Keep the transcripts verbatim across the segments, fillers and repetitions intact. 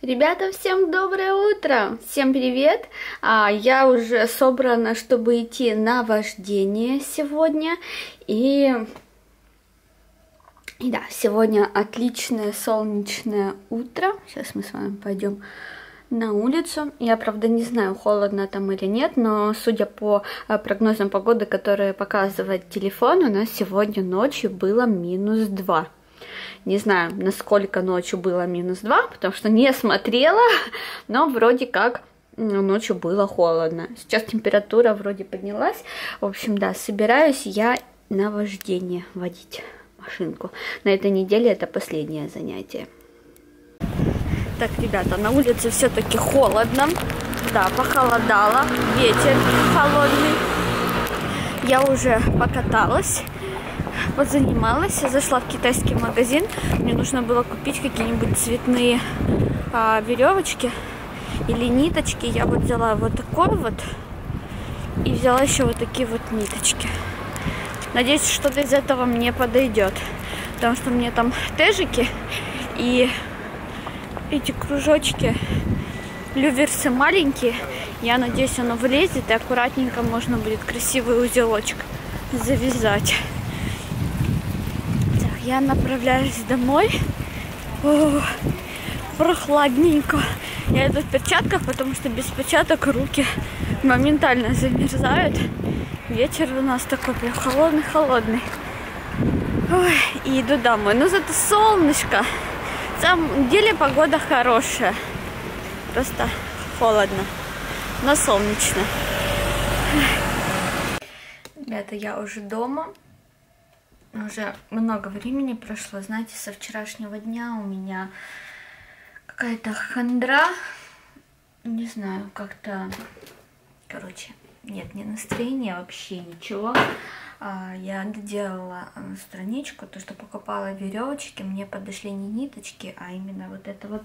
Ребята, всем доброе утро! Всем привет! А, я уже собрана, чтобы идти на вождение сегодня. И... И да, сегодня отличное солнечное утро. Сейчас мы с вами пойдем на улицу. Я, правда, не знаю, холодно там или нет, но судя по прогнозам погоды, которые показывает телефон, у нас сегодня ночью было минус два. Не знаю, насколько ночью было минус два, потому что не смотрела, но вроде как ночью было холодно. Сейчас температура вроде поднялась. В общем, да, собираюсь я на вождение водить машинку. На этой неделе это последнее занятие. Так, ребята, на улице все-таки холодно. Да, похолодало, ветер холодный. Я уже покаталась. Позанималась, зашла в китайский магазин. Мне нужно было купить какие-нибудь цветные а, веревочки или ниточки. Я вот взяла вот такой вот и взяла еще вот такие вот ниточки. Надеюсь, что-то из этого мне подойдет, потому что мне там тежики и эти кружочки люверсы маленькие. Я надеюсь, оно влезет и аккуратненько можно будет красивый узелочек завязать. Я направляюсь домой. О, прохладненько. Я иду в перчатках, потому что без перчаток руки моментально замерзают. Ветер у нас такой прям холодный-холодный. И иду домой. Но зато солнышко. На самом деле погода хорошая. Просто холодно, но солнечно. Ребята, я уже дома. Уже много времени прошло, знаете, со вчерашнего дня у меня какая-то хандра, не знаю, как-то, короче, нет ни настроения, вообще ничего. Я доделала страничку, то, что покупала веревочки, мне подошли не ниточки, а именно вот это вот,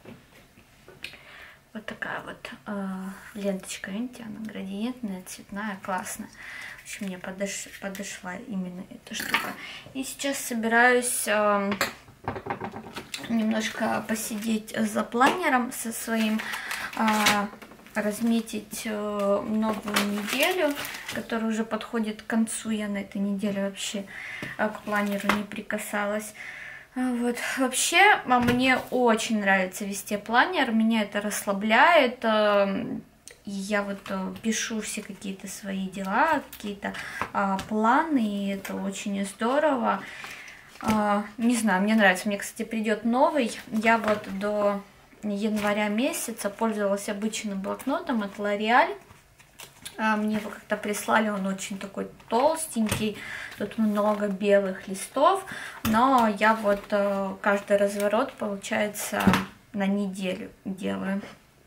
вот такая вот ленточка, видите, она градиентная, цветная, классная. В общем, мне подош... подошла именно эта штука. И сейчас собираюсь э, немножко посидеть за планером со своим, э, разметить э, новую неделю, которая уже подходит к концу. Я на этой неделе вообще э, к планеру не прикасалась. Вот. Вообще, мне очень нравится вести планер, меня это расслабляет. Э, И я вот пишу все какие-то свои дела, какие-то а, планы, и это очень здорово. А, не знаю, мне нравится. Мне, кстати, придет новый. Я вот до января месяца пользовалась обычным блокнотом от L'Oréal. А, мне его как-то прислали, он очень такой толстенький, тут много белых листов. Но я вот а, каждый разворот, получается, на неделю делаю.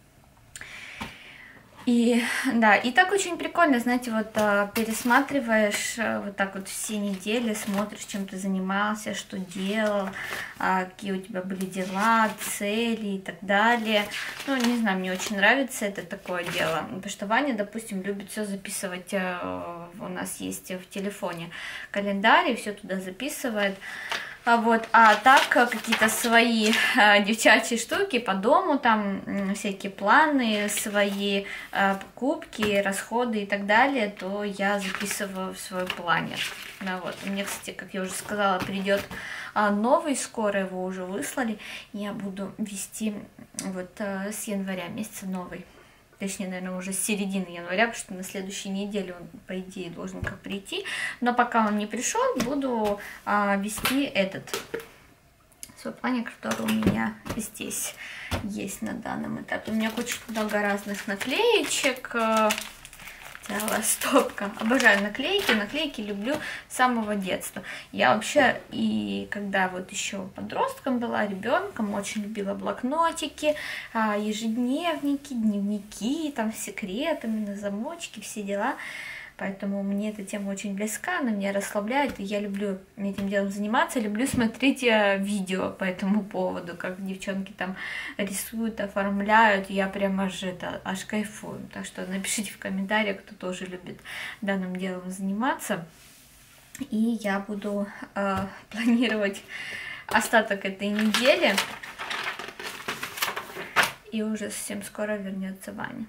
И да, и так очень прикольно, знаете, вот пересматриваешь вот так вот все недели, смотришь, чем ты занимался, что делал, какие у тебя были дела, цели и так далее. Ну, не знаю, мне очень нравится это такое дело, потому что Ваня, допустим, любит все записывать, у нас есть в телефоне календарь, и все туда записывает. А, вот, а так какие-то свои а, девчачьи штуки по дому, там всякие планы, свои а, покупки, расходы и так далее, то я записываю в свой планер. Да, вот. Мне, кстати, как я уже сказала, придет а, новый, скоро его уже выслали. Я буду вести вот а, с января месяца новый. Точнее, наверное, уже с середины января, потому что на следующей неделе он, по идее, должен как прийти. Но пока он не пришел, буду а, вести этот свой планер, который у меня здесь есть на данном этапе. У меня очень много разных наклеечек, целая стопка. Обожаю наклейки, наклейки люблю с самого детства. Я вообще и когда вот еще подростком была, ребенком, очень любила блокнотики, ежедневники, дневники, там с секретами, на замочке, все дела. Поэтому мне эта тема очень близка, она меня расслабляет, и я люблю этим делом заниматься, люблю смотреть видео по этому поводу, как девчонки там рисуют, оформляют, я прям аж, это, аж кайфую. Так что напишите в комментариях, кто тоже любит данным делом заниматься, и я буду э, планировать остаток этой недели. И уже совсем скоро вернется Ваня.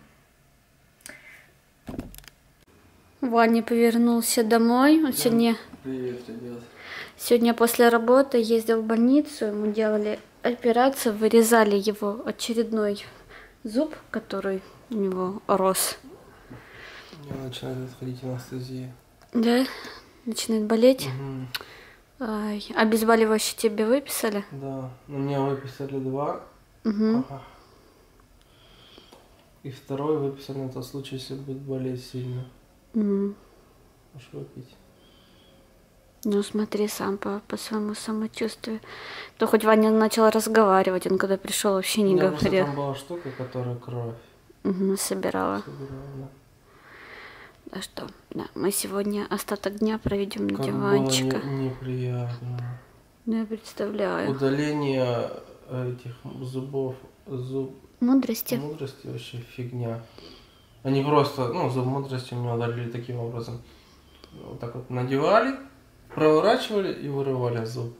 Ваня повернулся домой. Он сегодня... Привет, ребят. Сегодня после работы ездил в больницу. Ему делали операцию, вырезали его очередной зуб, который у него рос. У меня начинает отходить анестезия. Да? Начинает болеть? Угу. Ай, обезболивающее тебе выписали? Да, у меня выписали два. Угу. Ага. И второй выписали на тот случай, если будет болеть сильно. Угу. Можешь выпить. Ну смотри сам по, по своему самочувствию. То хоть Ваня начал разговаривать, он когда пришел вообще не у меня говорил. Там была штука, которая кровь Угу, собирала. собирала, да. Да что, да, мы сегодня остаток дня проведем на Как диванчика. было не, неприятно. Ну, я представляю. Удаление этих зубов, зуб... Мудрости. Мудрости вообще фигня. Они просто, ну, зуб мудрости у меня удалили таким образом. Вот так вот надевали, проворачивали и вырывали зуб.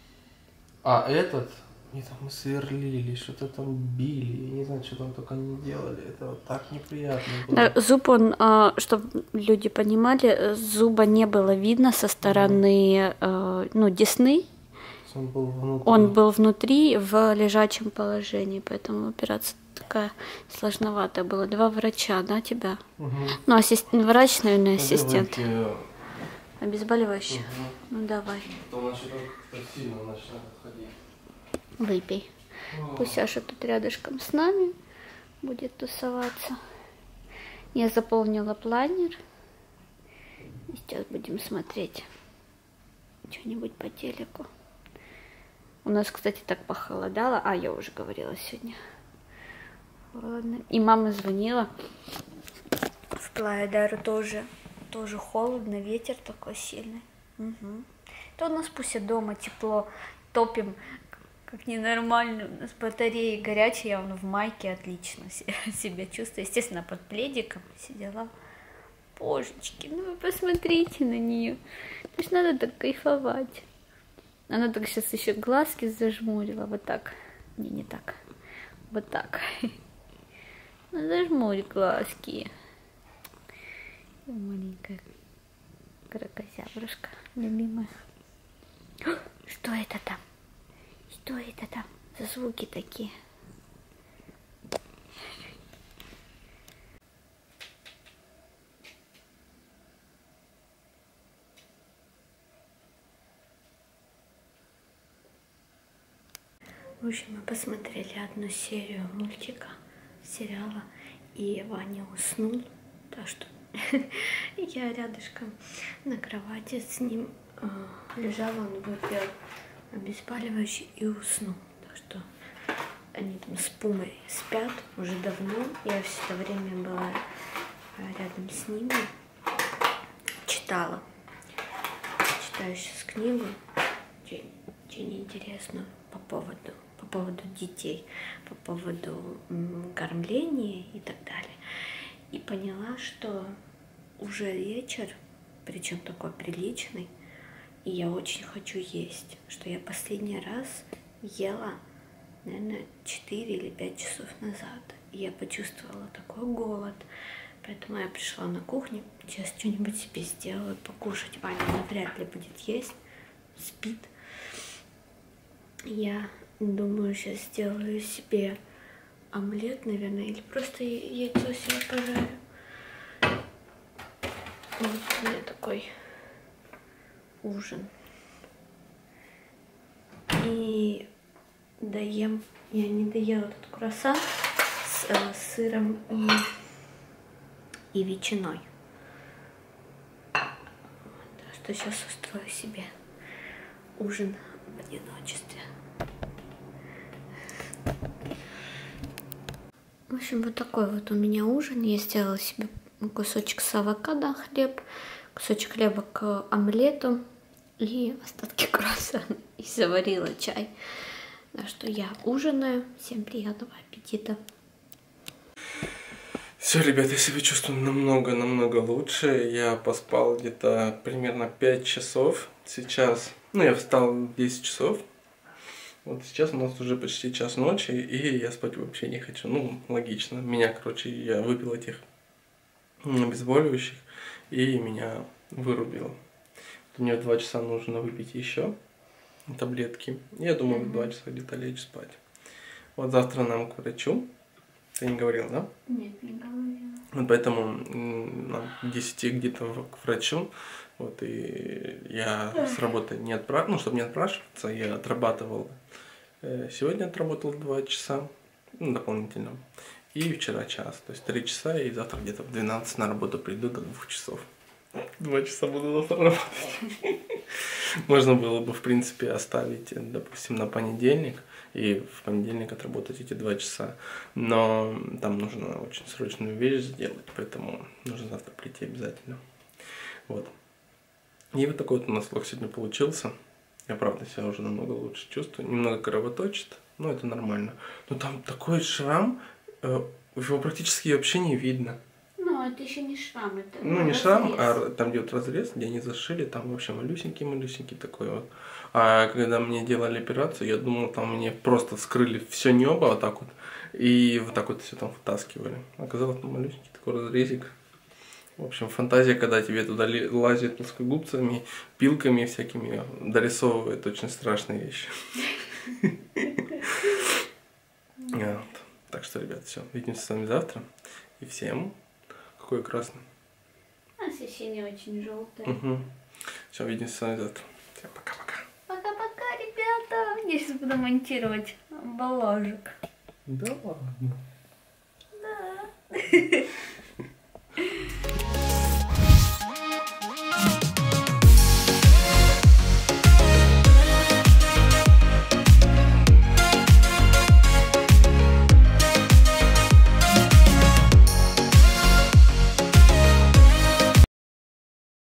А этот, они там сверлили, что-то там били, я не знаю, что там только не делали. Это вот так неприятно было. Да, зуб, он, чтобы люди понимали, зуба не было видно со стороны, ну, десны. Он был внутри. Он был внутри в лежачем положении, поэтому операция такая сложноватая была. Два врача, да, тебя? Угу. Ну, ассист... врач, наверное, ассистент. Обезболивающее. Угу. Ну, давай. Потом начнет как-то сильно начнет отходить. Выпей. О. Пусть Саша тут рядышком с нами будет тусоваться. Я заполнила планер. И сейчас будем смотреть что-нибудь по телеку. У нас, кстати, так похолодало. А, я уже говорила сегодня. Ладно. И мама звонила. В Плайдару тоже, тоже холодно, ветер такой сильный. Угу. То у нас пусть дома тепло, топим, как ненормально. У нас батареи горячие, я вон в майке отлично себя чувствую. Естественно, под пледиком сидела. Божечки, ну вы посмотрите на нее. То есть надо так кайфовать. Она так сейчас еще глазки зажмурила. Вот так. Не, не так. Вот так. Ну, зажмурь глазки. Маленькая кракозябрушка, любимая. Что это там? Что это там за звуки такие? В общем, мы посмотрели одну серию мультика, сериала, и Ваня уснул, так что я рядышком на кровати с ним э, лежала, он выпил обезболивающий и уснул. Так что они там с Пумой спят уже давно, я все это время была рядом с ними, читала. Читаю сейчас книгу, очень, очень интересную по поводу по поводу детей, по поводу м, кормления и так далее. И поняла, что уже вечер, причем такой приличный, и я очень хочу есть, что я последний раз ела, наверное, четыре или пять часов назад. И я почувствовала такой голод, поэтому я пришла на кухню, сейчас что-нибудь себе сделаю, покушать. Ваня навряд ли будет есть, спит. Я думаю, сейчас сделаю себе омлет, наверное, или просто яйцо себе пожарю. Вот у меня такой ужин. И доем, я не доела этот круассан с э, сыром и, и ветчиной. Так что сейчас устрою себе ужин в одиночестве. В общем, вот такой вот у меня ужин. Я сделала себе кусочек с авокадо, хлеб, кусочек хлеба к омлету и остатки круассана. И заварила чай. Так что я ужинаю. Всем приятного аппетита. Все, ребята, я себя чувствую намного-намного лучше. Я поспал где-то примерно пять часов. Сейчас, ну, я встал в десять часов. Вот сейчас у нас уже почти час ночи, и я спать вообще не хочу. Ну, логично. Меня, короче, я выпил этих обезболивающих, и меня вырубило. Мне в два часа нужно выпить еще таблетки. Я думаю, в два часа где-то лечь спать. Вот завтра нам к врачу. Ты не говорил, да? Нет, не говорила. Вот поэтому нам к десяти где-то к врачу. Вот, и я с работы не отпрашивался, ну, чтобы не отпрашиваться, я отрабатывал. Сегодня отработал два часа, ну, дополнительно. И вчера час, то есть три часа, и завтра где-то в двенадцать на работу приду до двух часов. Два часа буду завтра работать. Можно было бы, в принципе, оставить, допустим, на понедельник, и в понедельник отработать эти два часа. Но там нужно очень срочную вещь сделать, поэтому нужно завтра прийти обязательно. Вот. И вот такой вот у нас влог сегодня получился. Я, правда, себя уже намного лучше чувствую. Немного кровоточит, но это нормально. Но там такой шрам, его практически вообще не видно. Ну, это еще не шрам, это Ну, не разрез. шрам, а там, где вот разрез, где они зашили, там вообще малюсенький-малюсенький такой вот. А когда мне делали операцию, я думал, там мне просто вскрыли все небо вот так вот, и вот так вот все там вытаскивали. Оказалось, там малюсенький такой разрезик. В общем, фантазия, когда тебе туда лазят плоскогубцами, пилками всякими, дорисовывает очень страшные вещи. Так что, ребят, все. Увидимся с вами завтра. И всем... Какой красный? Освещение очень желтое. Угу. Все, увидимся с вами завтра. Всем пока-пока. Пока-пока, ребята. Я сейчас буду монтировать баллажик. Да ладно. Да.